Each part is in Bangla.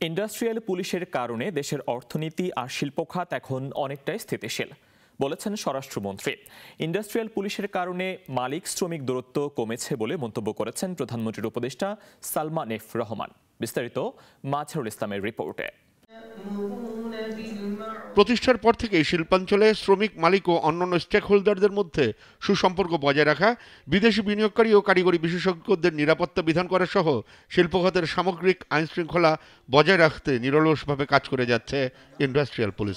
ইন্ডাস্ট্রিয়াল পুলিশের কারণে দেশের অর্থনীতি আর শিল্প খাত এখন অনেকটাই স্থিতিশীল বলেছেন স্বরাষ্ট্রমন্ত্রী। ইন্ডাস্ট্রিয়াল পুলিশের কারণে মালিক শ্রমিক দূরত্ব কমেছে বলে মন্তব্য করেছেন প্রধানমন্ত্রীর উপদেষ্টা সালমান এফ রহমান। বিস্তারিত মাজহারুল ইসলামের রিপোর্টে। প্রতিষ্ঠার পর থেকে শিল্পাঞ্চলে শ্রমিক, মালিক ও অন্যান্য স্টেক হোল্ডারদের মধ্যে সুসম্পর্ক বজায় রাখা, বিদেশি বিনিয়োগকারী ও কারিগরি বিশেষজ্ঞদের নিরাপত্তা বিধান করা সহ শিল্পখাতের সামগ্রিক আইন শৃঙ্খলা বজায় রাখতে নিরলসভাবে কাজ করে যাচ্ছে ইন্ডাস্ট্রিয়াল পুলিশ।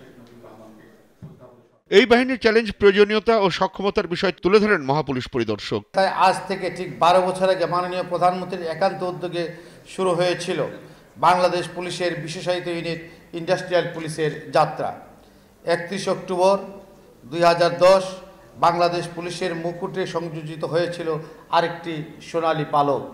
এই বাহিনীর চ্যালেঞ্জ, প্রয়োজনীয়তা ও সক্ষমতার বিষয় তুলে ধরেন মহাপুলিশ পরিদর্শক। তাই আজ থেকে ঠিক 12 বছর আগে মাননীয় প্রধানমন্ত্রীর একান্ত উদ্যোগে শুরু হয়েছিল বাংলাদেশ পুলিশের বিশেষায়িত ইউনিট ইন্ডাস্ট্রিয়াল পুলিশের যাত্রা। 31 অক্টোবর 2010 বাংলাদেশ পুলিশের মুকুটে সংযোজিত হয়েছিল আরেকটি সোনালী পালক।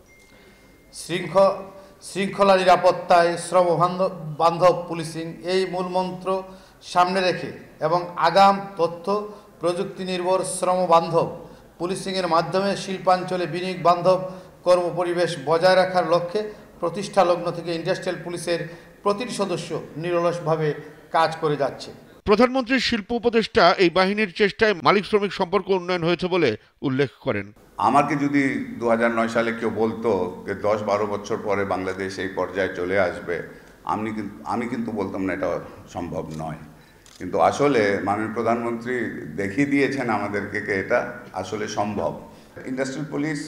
শৃঙ্খলা নিরাপত্তায় শ্রম বান্ধব পুলিশিং এই মূলমন্ত্র সামনে রেখে এবং আগাম তথ্য প্রযুক্তি নির্ভর শ্রম বান্ধব পুলিশিংয়ের মাধ্যমে শিল্পাঞ্চলে বিনিয়োগ বান্ধব কর্মপরিবেশ বজায় রাখার লক্ষ্যে প্রতিষ্ঠা লগ্ন থেকে ইন্ডাস্ট্রিয়াল পুলিশের প্রতিটি সদস্য নিরলসভাবে কাজ করে যাচ্ছে। প্রধানমন্ত্রীর শিল্প উপদেষ্টা এই বাহিনীর চেষ্টায় মালিক শ্রমিক সম্পর্ক উন্নয়ন হয়েছে বলে উল্লেখ করেন। আমাকে যদি 2009 সালে কেউ বলতো যে 10-12 বছর পরে বাংলাদেশ এই পর্যায়ে চলে আসবে, আমি কিন্তু বলতাম না এটা সম্ভব নয়। কিন্তু আসলে মাননীয় প্রধানমন্ত্রী দেখিয়ে দিয়েছেন আমাদেরকে এটা আসলে সম্ভব। ইন্ডাস্ট্রিয়াল পুলিশ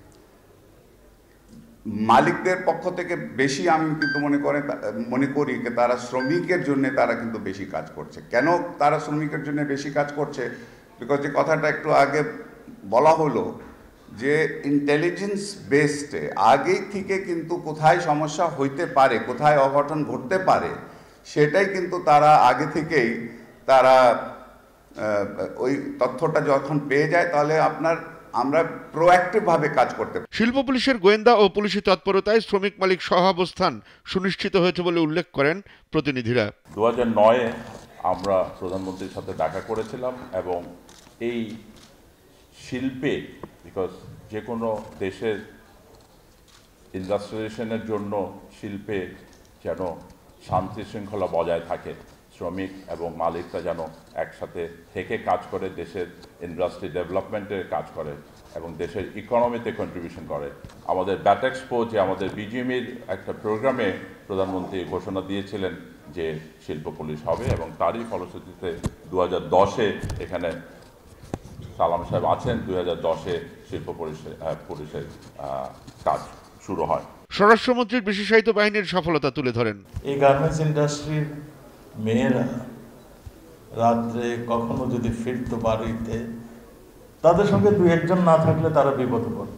মালিকদের পক্ষ থেকে বেশি আমি কিন্তু মনে করি যে তারা শ্রমিকের জন্য তারা কিন্তু বেশি কাজ করছে। কেন তারা শ্রমিকের জন্য বেশি কাজ করছে? বিকজ যে কথাটা একটু আগে বলা হলো যে ইন্টেলিজেন্স বেসডে আগেই থেকে কিন্তু কোথায় সমস্যা হইতে পারে, কোথায় অঘটন ঘটতে পারে, সেটাই কিন্তু তারা আগে থেকেই তারা ওই তথ্যটা যখন পেয়ে যায় তাহলে আমরা প্রোঅ্যাক্টিভভাবে কাজ করতে পারি। শিল্প পুলিশের গোয়েন্দা ও পুলিশি তৎপরতায় শ্রমিক মালিক সহাবস্থান সুনিশ্চিত হয়েছে বলে উল্লেখ করেন প্রতিনিধিরা। 2009-এ আমরা প্রধানমন্ত্রীর সাথে দেখা করেছিলাম এবং এই শিল্পে, বিকজ যে কোনো দেশের ইন্ডাস্ট্রিয়ালাইজেশনের জন্য শিল্পে যেন শান্তি শৃঙ্খলা বজায় থাকে, শ্রমিক এবং মালিকরা যেন একসাথে থেকে কাজ করে, দেশের ইন্ডাস্ট্রি ডেভেলপমেন্টের কাজ করে এবং দেশের ইকোনমিতে কন্ট্রিবিউশন করে। আমাদের ব্যাট এক্সপো, যে আমাদের বিজিএমইর একটা প্রোগ্রামে প্রধানমন্ত্রী ঘোষণা দিয়েছিলেন যে শিল্প পুলিশ হবে এবং তারই ফলশ্রুতিতে 2010-এ এখানে সালাম সাহেব আছেন, 2010-এ শিল্প পুলিশের কাজ শুরু হয়। স্বরাষ্ট্রমন্ত্রীর বিশেষায়িত বাহিনীর সফলতা তুলে ধরেন। এই গার্মেন্টস ইন্ডাস্ট্রির মেয়েরা রাত্রে কখনো যদি ফিরত বাড়িতে, তাদের সঙ্গে 2-1 না থাকলে তারা বিপদে পড়ত।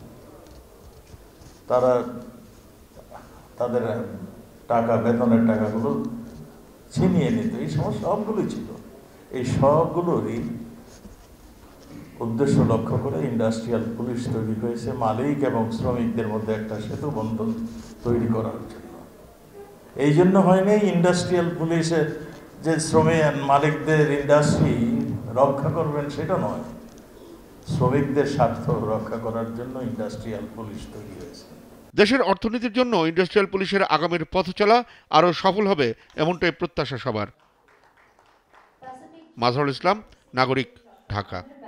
তারা তাদের টাকা, বেতনের টাকাগুলো ছিনিয়ে নিত। এই সমস্ত সবগুলোই ছিল। এই সবগুলোরই উদ্দেশ্য লক্ষ্য করে ইন্ডাস্ট্রিয়াল পুলিশ তৈরি হয়েছে, মালিক এবং শ্রমিকদের মধ্যে একটা সেতু বন্ধন তৈরি করার জন্য। এই জন্য হয়নি ইন্ডাস্ট্রিয়াল পুলিশের যে শ্রমিক মালিকদের ইন্ডাস্ট্রি রক্ষা করবেন সেটা নয়, শ্রমিকদের স্বার্থ রক্ষা করার জন্য ইন্ডাস্ট্রিয়াল পুলিশ তৈরি হয়েছে। দেশের অর্থনীতির জন্য ইন্ডাস্ট্রিয়াল পুলিশের আগামীর পথ চলা আরও সফল হবে, এমনটাই প্রত্যাশা সবার। মাজহারুল ইসলাম, নাগরিক, ঢাকা।